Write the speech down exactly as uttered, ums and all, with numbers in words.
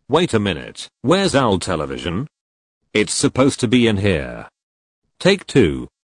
Wait a minute, where's our television? It's supposed to be in here. Take two.